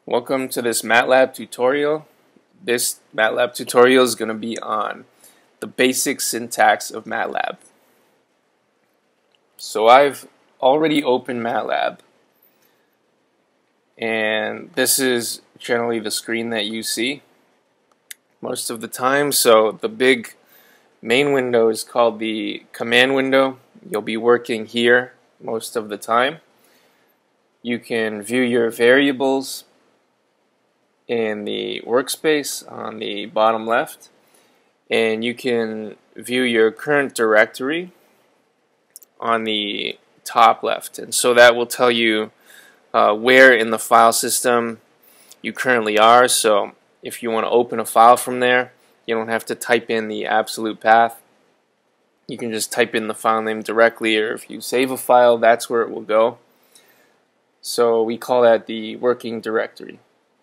Welcome to this MATLAB tutorial. This MATLAB tutorial is going to be on the basic syntax of MATLAB. So I've already opened MATLAB, and this is generally the screen that you see most of the time. So the big main window is called the command window. You'll be working here most of the time. You can view your variables in the workspace on the bottom left, and you can view your current directory on the top left, and so that will tell you where in the file system you currently are. So if you want to open a file from there, you don't have to type in the absolute path. You can just type in the file name directly, or if you save a file, that's where it will go. So we call that the working directory.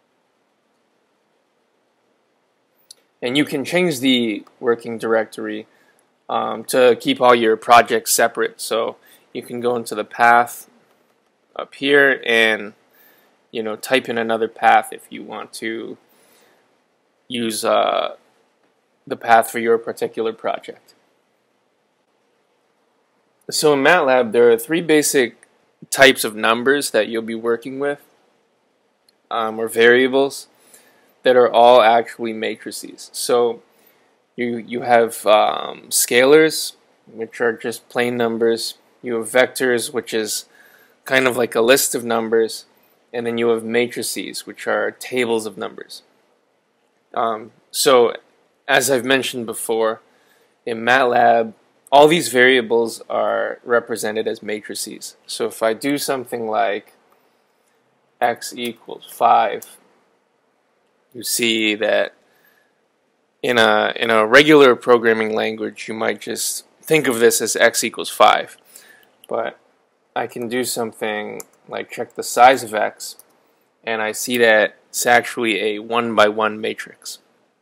And you can change the working directory to keep all your projects separate. So you can go into the path up here and type in another path if you want to use the path for your particular project. So in MATLAB, there are three basic types of numbers that you'll be working with, or variables, that are all actually matrices. So you have scalars, which are just plain numbers. You have vectors, which is kind of like a list of numbers, and then you have matrices, which are tables of numbers. So as I've mentioned before, in MATLAB, all these variables are represented as matrices. So if I do something like x equals 5, you see that in a regular programming language, you might just think of this as x equals 5. But I can do something like check the size of x, and I see that it's actually a 1 by 1 matrix.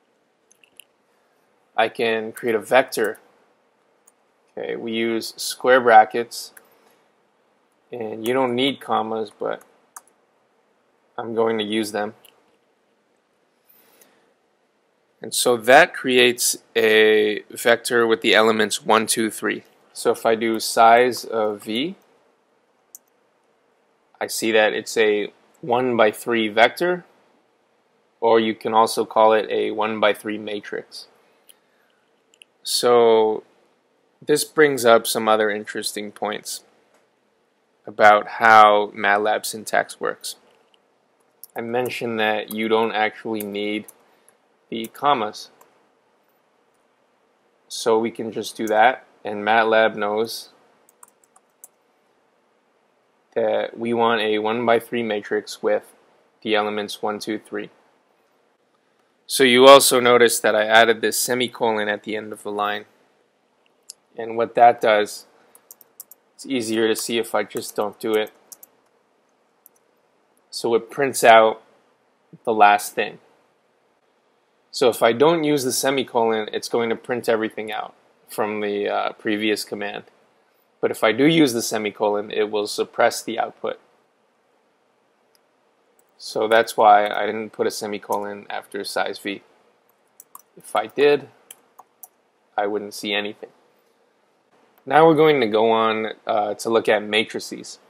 I can create a vector. Okay, we use square brackets, and you don't need commas, but I'm going to use them. And so that creates a vector with the elements 1, 2, 3. So if I do size of v, I see that it's a 1 by 3 vector, or you can also call it a 1 by 3 matrix. So this brings up some other interesting points about how MATLAB syntax works. I mentioned that you don't actually need the commas. So we can just do that, and MATLAB knows that we want a 1 by 3 matrix with the elements 1, 2, 3. So you also notice that I added this semicolon at the end of the line. And what that does, it's easier to see if I just don't do it. So it prints out the last thing. So if I don't use the semicolon, it's going to print everything out from the previous command. But if I do use the semicolon, it will suppress the output. So that's why I didn't put a semicolon after size v. If I did, I wouldn't see anything. Now we're going to go on to look at matrices.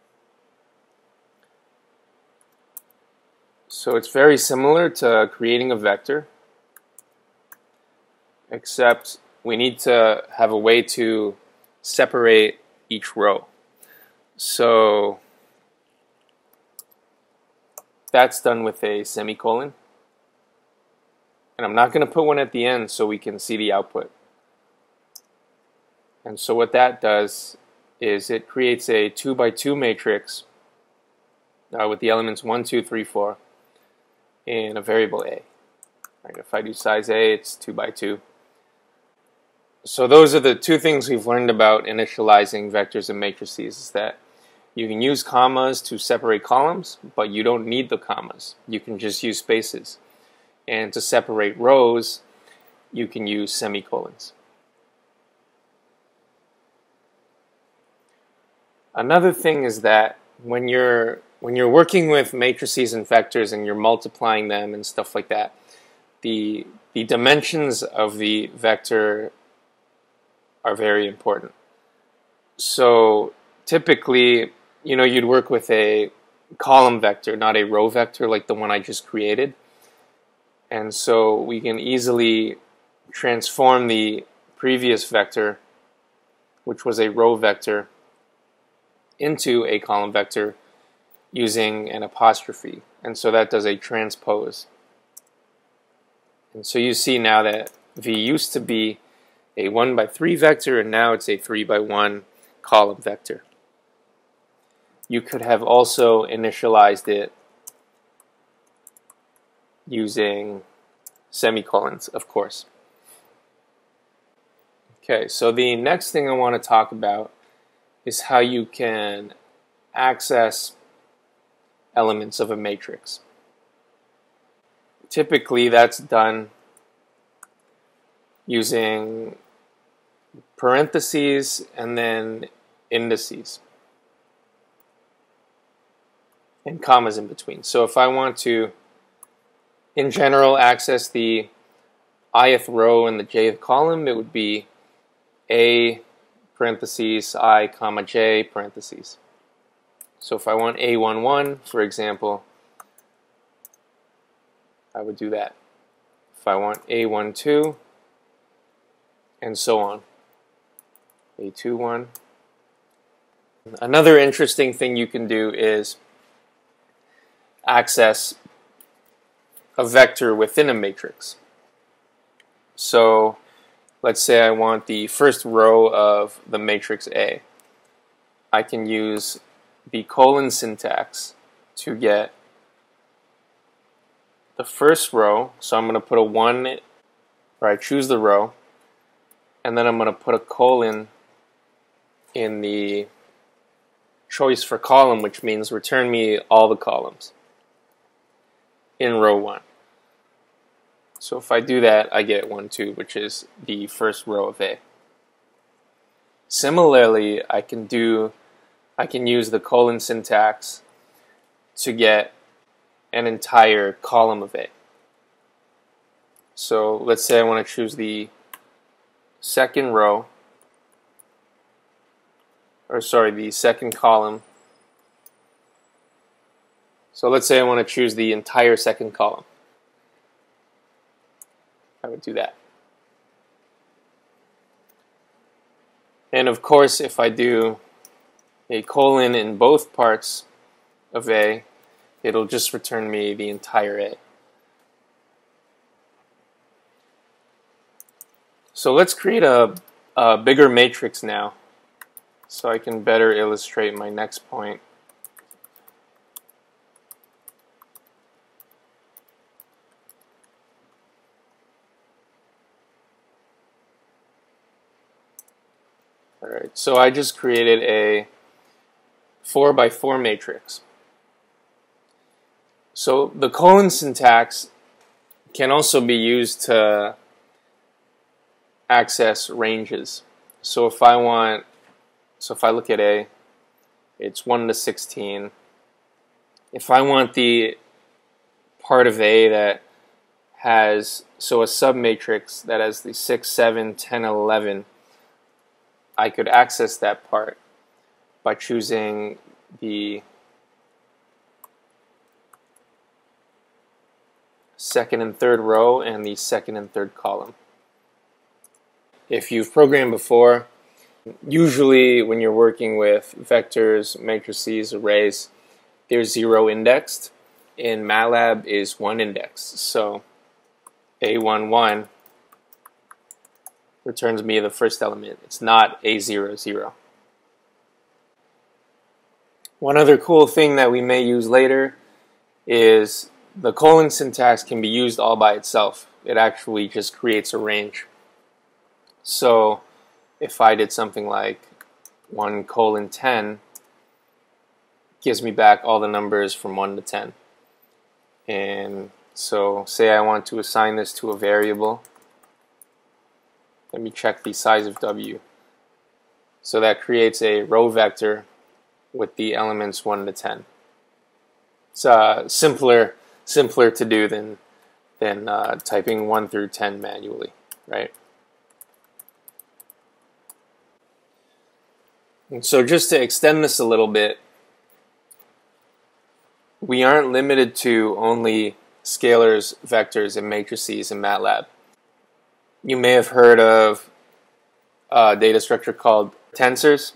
So it's very similar to creating a vector, except we need to have a way to separate each row. So that's done with a semicolon. And I'm not going to put one at the end so we can see the output. And so what that does is it creates a 2 by 2 matrix with the elements 1, 2, 3, 4 in a variable a. Right, if I do size a, it's 2 by 2. So those are the two things we've learned about initializing vectors and matrices, is that you can use commas to separate columns, but you don't need the commas. You can just use spaces. And to separate rows, you can use semicolons. Another thing is that when you're when you're working with matrices and vectors and you're multiplying them and stuff like that, the dimensions of the vector are very important. So typically, you'd work with a column vector, not a row vector like the one I just created. And so we can easily transform the previous vector, which was a row vector, into a column vector using an apostrophe. And so that does a transpose. And so you see now that V used to be a 1 by 3 vector, and now it's a 3 by 1 column vector. You could have also initialized it using semicolons, of course. Okay, so the next thing I want to talk about is how you can access elements of a matrix. Typically, that's done using parentheses and then indices and commas in between. So if I want to, in general, access the ith row and the jth column, it would be A parentheses I comma j parentheses. So if I want A11, for example, I would do that. If I want A12, and so on. A21. Another interesting thing you can do is access a vector within a matrix. So let's say I want the first row of the matrix A. I can use the colon syntax to get the first row. So I'm going to put a 1, or I choose the row, and then I'm going to put a colon in the choice for column, which means return me all the columns in row 1. So if I do that, I get 1, 2, which is the first row of A. Similarly, I can use the colon syntax to get an entire column of A. So let's say I want to choose the second row, or sorry, the second column. So let's say I want to choose the entire second column. I would do that. And of course, if I do a colon in both parts of A, it'll just return me the entire A. So let's create a bigger matrix now, so I can better illustrate my next point. Alright, so I just created a 4 by 4 matrix. So the colon syntax can also be used to access ranges. So if I look at A, it's 1 to 16. If I want the part of A that has, so a submatrix that has the 6, 7, 10, 11, I could access that part by choosing the second and third row and the second and third column. If you've programmed before, usually when you're working with vectors, matrices, arrays, there's 0 indexed. In MATLAB is 1 indexed. So A11 returns me the first element. It's not A00. One other cool thing that we may use later is the colon syntax can be used all by itself. It actually just creates a range. So if I did something like 1:10, it gives me back all the numbers from 1 to 10. And so say I want to assign this to a variable. Let me check the size of W. So that creates a row vector with the elements 1 to 10. It's simpler to do than typing 1 through 10 manually, right? And so just to extend this a little bit, we aren't limited to only scalars, vectors, and matrices in MATLAB. You may have heard of a data structure called tensors.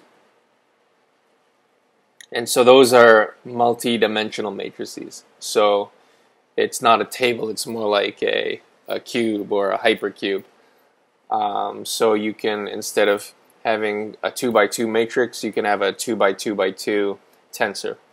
And so those are multi-dimensional matrices. So it's not a table, it's more like a cube or a hypercube. So you can, instead of having a 2 by 2 matrix, you can have a 2 by 2 by 2 tensor.